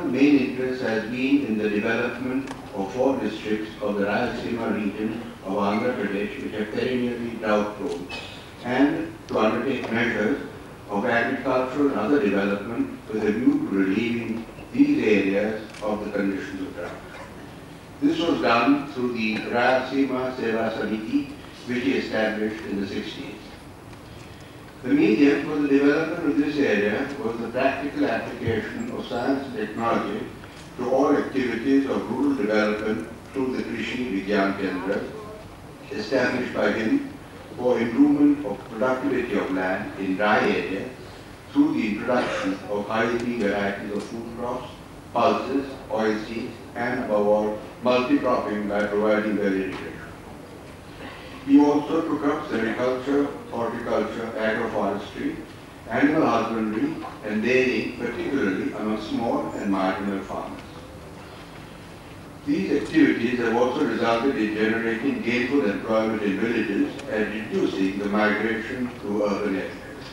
main interest has been in the development of 4 districts of the Rashtriya region of Andhra Pradesh, which are perennially drought-prone, and to undertake measures of agricultural and other development with a view to relieving these areas of the conditions of drought. This was done through the Rashtriya Seva Samithi, which he established in the 60s. The medium for the development of this area was the practical application of science and technology to all activities of rural development through the Krishi Vigyan Kendra established by him for improvement of productivity of land in dry areas through the introduction of high-yielding varieties of food crops, pulses, oilseeds, and above all, multi-cropping by providing well irrigation. He also took up sericulture, horticulture, agroforestry, animal husbandry, and dairying, particularly among small and marginal farmers. These activities have also resulted in generating gainful employment in villages and reducing the migration to urban areas.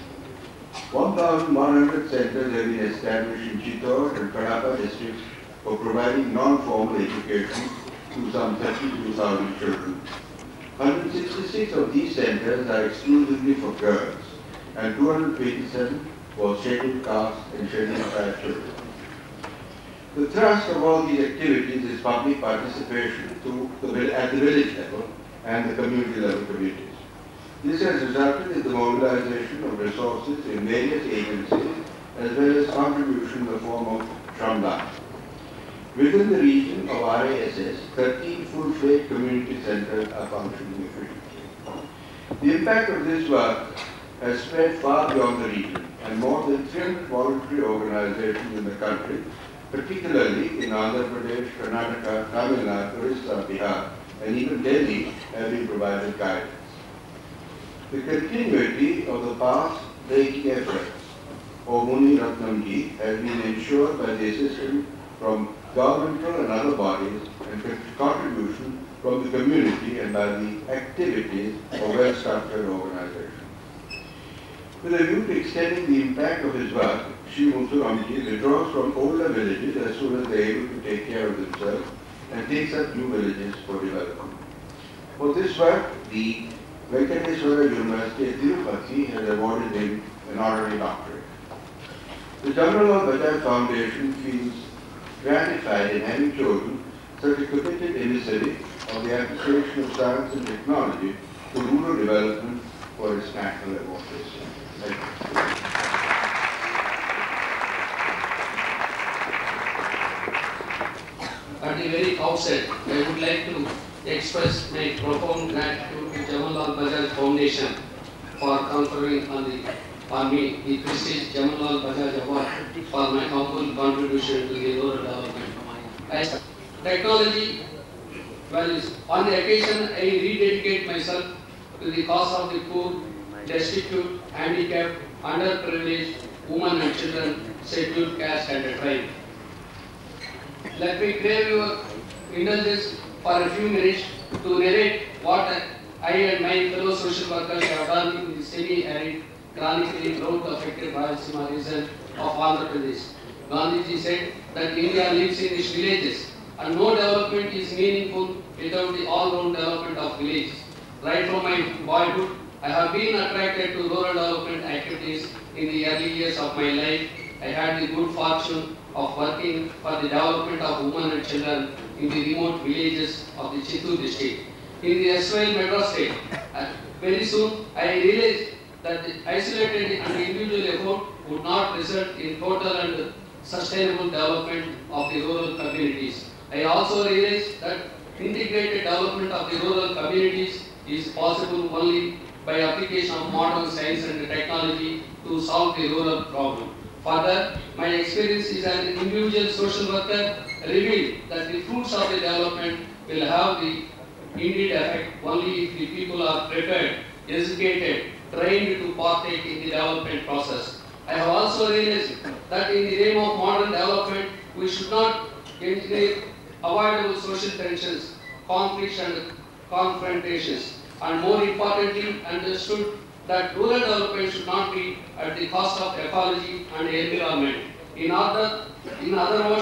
1,100 centers have been established in Chittor and Kadapa districts for providing non-formal education to some 32,000 children. 166 of these centers are exclusively for girls, and 227 for scheduled caste and scheduled tribe children. The thrust of all these activities is public participation at the village level and the community level communities. This has resulted in the mobilization of resources in various agencies as well as contribution in the form of Jamnalal. Within the region of RASS, 13 full-fledged community centers are functioning efficiently. The impact of this work has spread far beyond the region, and more than 300 voluntary organizations in the country, particularly in Andhra Pradesh, Karnataka, Tamil Nadu, Orissa, Bihar, and even Delhi, have been provided guidance. The continuity of the past breaking efforts of Muniratnam has been ensured by the assistance from governmental and other bodies and contribution from the community and by the activities of well-structured organizations. With a view to extending the impact of his work, Shri Muthuramji withdraws from older villages as soon as they are able to take care of themselves and takes up new villages for development. For this work, the Venkateswara University at Tirupati has awarded him an honorary doctorate. The Jamnalal Bajaj Foundation feels gratified in having chosen such a committed emissary of the application of science and technology to rural development for its national advocacy. Thank you. At the very outset, I would like to express my profound gratitude to Jamnalal Bajaj Foundation for conferring on me the prestigious Jamnalal Bajaj Award for my humble contribution to the rural development. As technology values, on the occasion I rededicate myself to the cause of the poor, destitute, handicapped, underprivileged, women and children, scheduled caste and tribe. Let me crave your indulgence for a few minutes to narrate what I and my fellow social workers have done in the semi-arid, chronically drought-affected Rayalaseema region of Andhra Pradesh. Gandhiji said that India lives in its villages, and no development is meaningful without the all-round development of villages. Right from my boyhood, I have been attracted to rural development activities in the early years of my life. I had the good fortune of working for the development of women and children in the remote villages of the Chittoor district. In the SYL Metro State, very soon I realized that the isolated and individual effort would not result in total and sustainable development of the rural communities. I also realized that integrated development of the rural communities is possible only by application of modern science and technology to solve the rural problem. Further, my experience as an individual social worker revealed that the fruits of the development will have the indeed effect only if the people are prepared, educated, trained to partake in the development process. I have also realized that in the name of modern development, we should not engineer avoidable social tensions, conflicts and confrontations, and more importantly understood that rural development should not be at the cost of ecology and environment. In other words,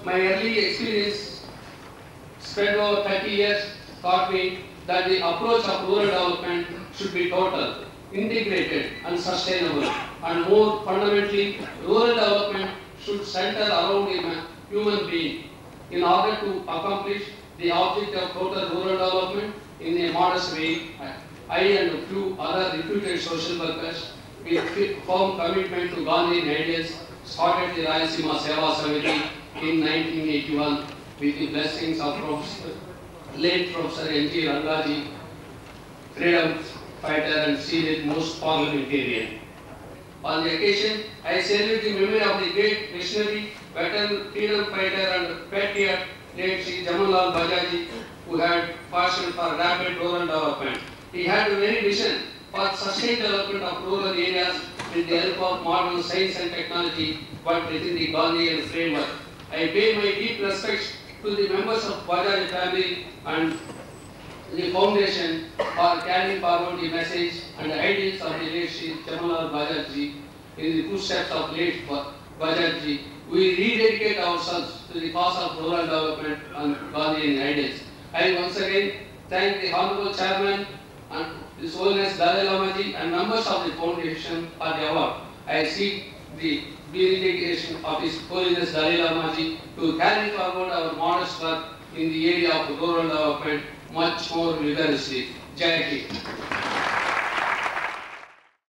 My early experience spread over 30 years taught me that the approach of rural development should be total, integrated and sustainable, and more fundamentally, rural development should center around a human being. In order to accomplish the object of total rural development in a modest way, I and a few other reputed social workers with firm commitment to Gandhian ideals started the Seva Samithi in 1981 with the blessings of late Professor N.G. Rangaji, freedom fighter and sealed most parliamentarian. On the occasion, I salute the memory of the great missionary, veteran, freedom fighter and patriot, late Sri Jamnalal Bajaj, who had passion for rapid rural development. He had a very vision for sustained development of rural areas with the help of modern science and technology, but within the Gandhian framework. I pay my deep respects to the members of Bajaj family and the foundation for carrying forward the message and the ideals of the late Sri Jamnalal Bajaj in the footsteps of late Bajaj. We rededicate ourselves to the cause of rural development and Gandhian ideals. I once again thank the Honorable Chairman and His Holiness Dalai Lamaji and members of the foundation for the award. I seek the dedication of His Holiness Dalai Lamaji to carry forward our modest work in the area of rural development much more vigorously. Jai Hind.